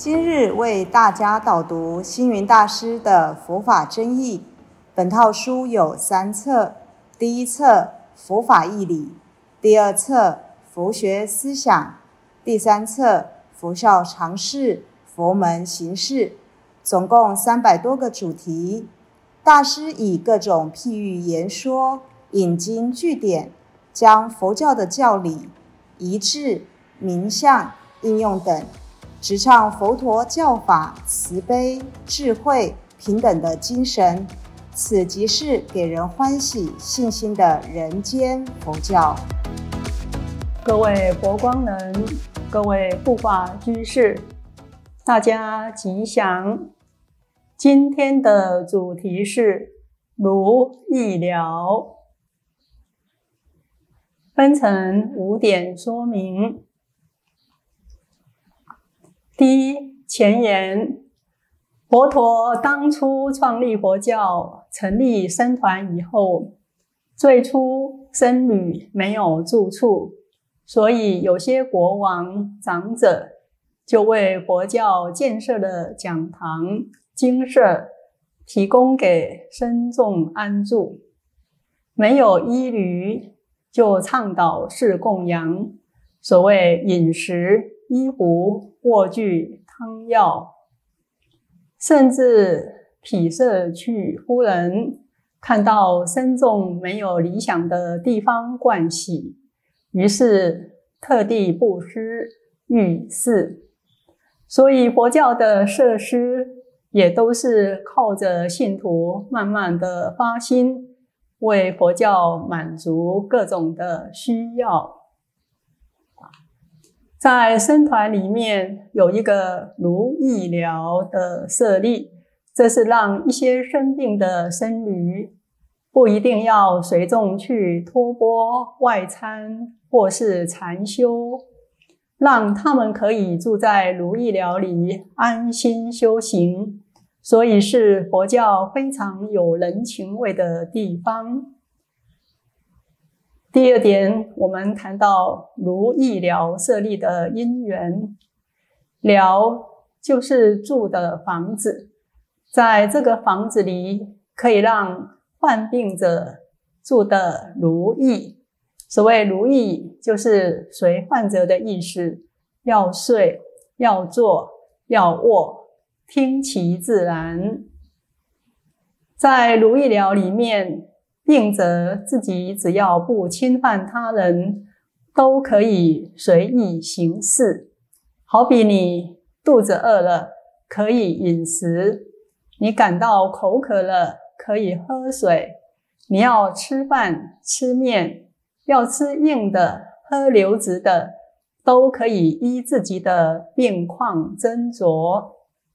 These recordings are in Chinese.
今日为大家导读星云大师的佛法真义。本套书有3册，第1册佛法义理，第2册佛学思想，第3册佛教常识、佛门行事，总共300多个主题。大师以各种譬喻言说，引经据典，将佛教的教理、仪制、名相、应用等，直唱佛陀教法慈悲、智慧、平等的精神，此即是给人欢喜信心的人间佛教。 各位佛光人，各位护法居士，大家吉祥。今天的主题是如意了，分成5点说明。第一，前言，佛陀当初创立佛教，成立僧团以后，最初僧侣没有住处，所以有些国王长者就为佛教建设了讲堂、精舍，提供给僧众安住。没有衣履，就倡导是供养，所谓饮食、衣服、卧具、汤药，甚至毗舍去夫人看到僧众没有理想的地方盥洗，于是特地布施浴室。所以佛教的设施也都是靠着信徒慢慢的发心，为佛教满足各种的需要。在僧团里面有一个如意寮的设立，这是让一些生病的僧侣不一定要随众去托钵外参或是禅修，让他们可以住在如意寮里安心修行，所以是佛教非常有人情味的地方。第2点，我们谈到如意寮设立的因缘。寮就是住的房子，在这个房子里可以让患病者住得如意。所谓如意，就是随患者的意思，要睡、要坐、要卧，听其自然。在如意寮里面，病者自己只要不侵犯他人，都可以随意行事。好比你肚子饿了，可以饮食；你感到口渴了，可以喝水；你要吃饭、吃面，要吃硬的、喝流质的，都可以依自己的病况斟酌。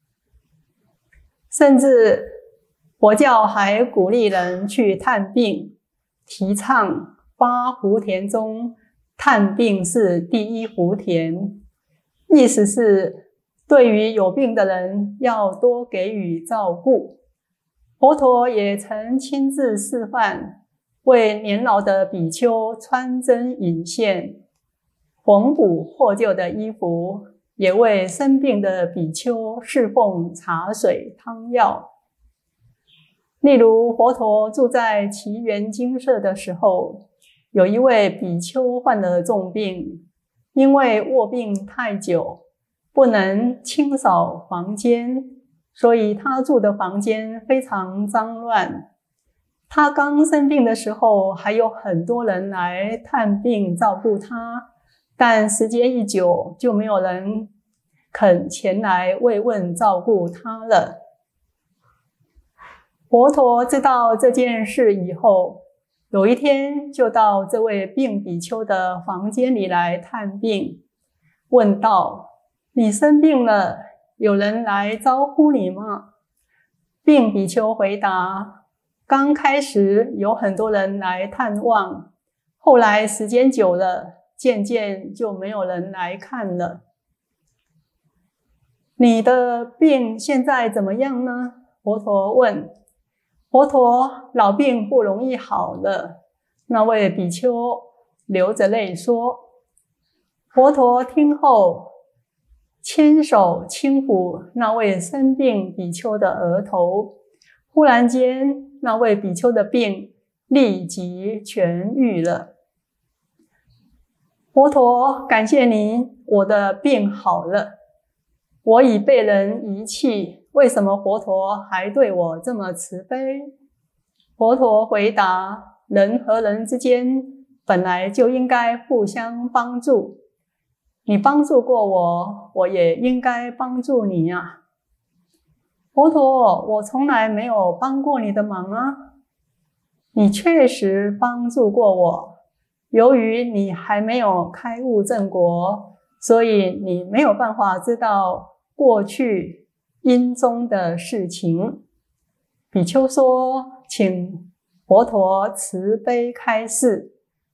甚至佛教还鼓励人去探病，提倡8福田中探病是第1福田，意思是对于有病的人要多给予照顾。佛陀也曾亲自示范，为年老的比丘穿针引线，缝补获救的衣服，也为生病的比丘侍奉茶水汤药。例如佛陀住在祇园精舍的时候，有一位比丘患了重病，因为卧病太久，不能清扫房间，所以他住的房间非常脏乱。他刚生病的时候，还有很多人来探病照顾他，但时间一久，就没有人肯前来慰问照顾他了。佛陀知道这件事以后，有一天就到这位病比丘的房间里来探病，问道：你生病了，有人来招呼你吗？病比丘回答：刚开始有很多人来探望，后来时间久了，渐渐就没有人来看了。你的病现在怎么样呢？佛陀问。佛陀，老病不容易好了。那位比丘流着泪说。佛陀听后牵手轻抚那位生病比丘的额头，忽然间，那位比丘的病立即痊愈了。佛陀，感谢您，我的病好了。我已被人遗弃，为什么佛陀还对我这么慈悲？佛陀回答：人和人之间本来就应该互相帮助。你帮助过我，我也应该帮助你啊。佛陀，我从来没有帮过你的忙啊。你确实帮助过我，由于你还没有开悟正果，所以你没有办法知道过去因中的事情。比丘说，请佛陀慈悲开示。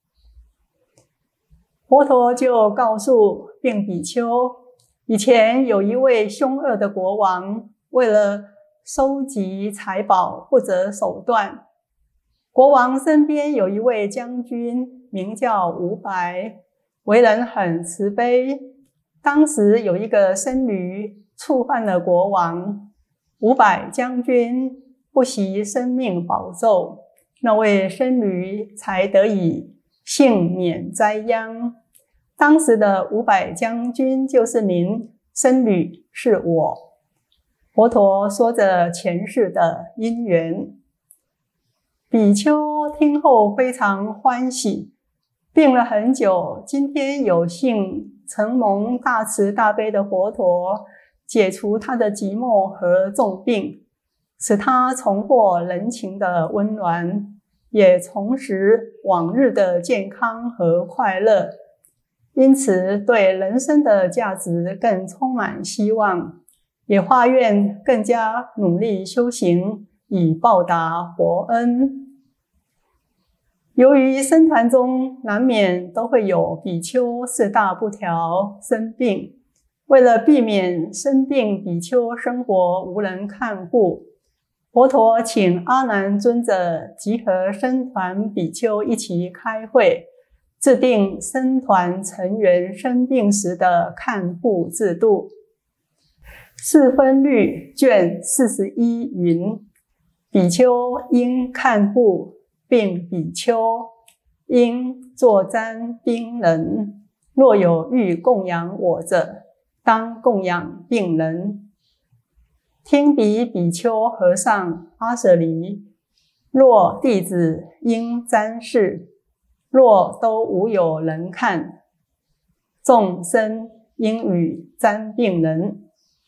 佛陀就告诉病比丘，以前有一位凶恶的国王，为了收集财宝不择手段。国王身边有一位将军，名叫伍佰，为人很慈悲。当时有一个僧侣触犯了国王，伍佰将军不惜生命保咒，那位僧侣才得以幸免灾殃。当时的伍佰将军就是您，僧侣是我。佛陀说着前世的因缘。比丘听后非常欢喜，病了很久，今天有幸承蒙大慈大悲的佛陀解除他的寂寞和重病，使他重获人情的温暖，也重拾往日的健康和快乐，因此对人生的价值更充满希望，也发愿更加努力修行，以报答佛恩。由于僧团中难免都会有比丘四大不调生病，为了避免生病比丘生活无人看护，佛陀请阿难尊者集合僧团比丘一起开会，制定僧团成员生病时的看护制度。四分律卷41云：比丘应看护病比丘，应坐瞻病人，若有欲供养我者，当供养病人。听彼比丘和尚阿舍离，若弟子应瞻视，若都无有人看，众生应与瞻病人。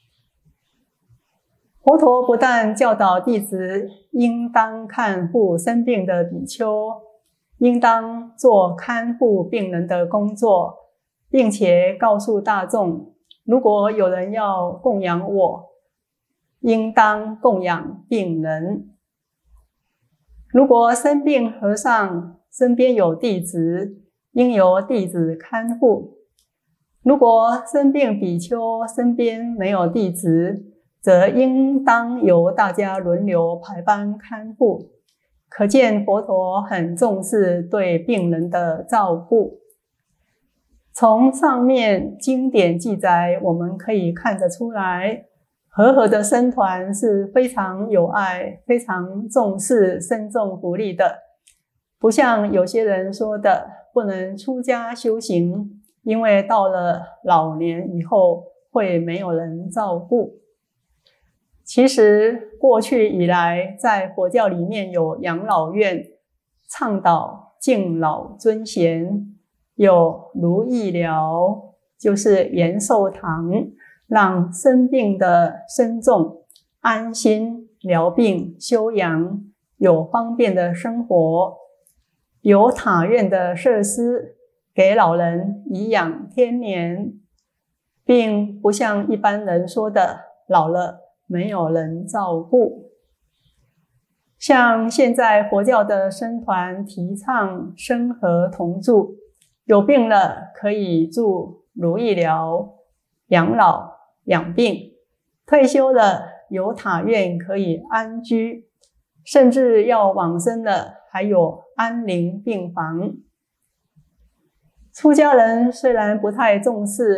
佛陀不但教导弟子应当看护生病的比丘，应当做看护病人的工作，并且告诉大众，如果有人要供养我，应当供养病人。如果生病和尚身边有弟子，应由弟子看护；如果生病比丘身边没有弟子，则应当由大家轮流排班看护。可见佛陀很重视对病人的照顾。从上面经典记载，我们可以看得出来，和合的僧团是非常有爱、非常重视僧众福利的。不像有些人说的，不能出家修行，因为到了老年以后会没有人照顾。其实过去以来，在佛教里面有养老院，倡导敬老尊贤，有如意疗，就是延寿堂，让生病的僧众安心疗病休养，有方便的生活，有塔院的设施给老人颐养天年，并不像一般人说的老了没有人照顾。像现在佛教的僧团提倡生和同住，有病了可以住如意疗养老养病，退休了有塔院可以安居，甚至要往生了还有安宁病房。出家人虽然不太重视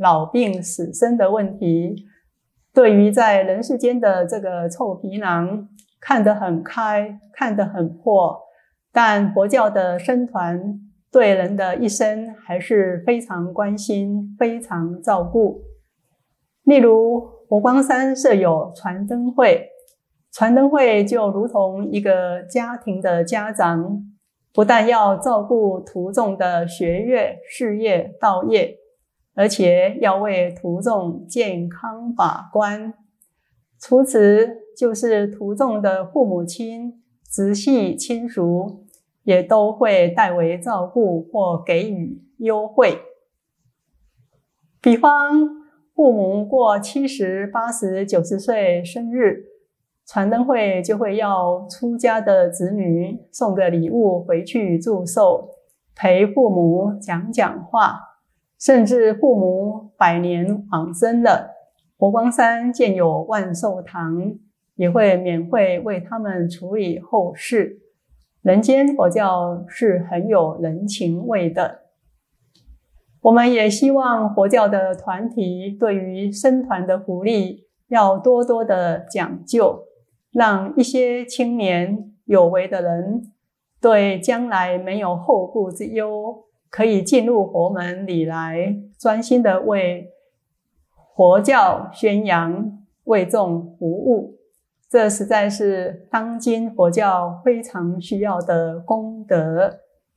老病死生的问题，对于在人世间的这个臭皮囊看得很开，看得很破，但佛教的僧团对人的一生还是非常关心，非常照顾。例如佛光山设有传灯会，传灯会就如同一个家庭的家长，不但要照顾徒众的学业、事业、道业，而且要为徒众健康把关。除此就是徒众的父母亲、直系亲属也都会代为照顾或给予优惠。比方父母过70、80、90岁生日，传灯会就会要出家的子女送个礼物回去祝寿，陪父母讲讲话，甚至父母100年往生了，佛光山建有万寿堂，也会免费为他们处理后事。人间佛教是很有人情味的。我们也希望佛教的团体对于僧团的福利要多多的讲究，让一些青年有为的人对将来没有后顾之忧，可以进入佛门里来，专心的为佛教宣扬，为众服务。这实在是当今佛教非常需要的功德。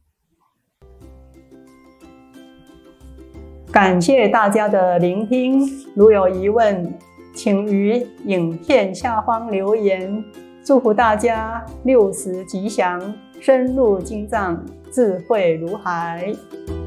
感谢大家的聆听，如有疑问，请于影片下方留言。祝福大家60吉祥，深入经藏，智慧如海。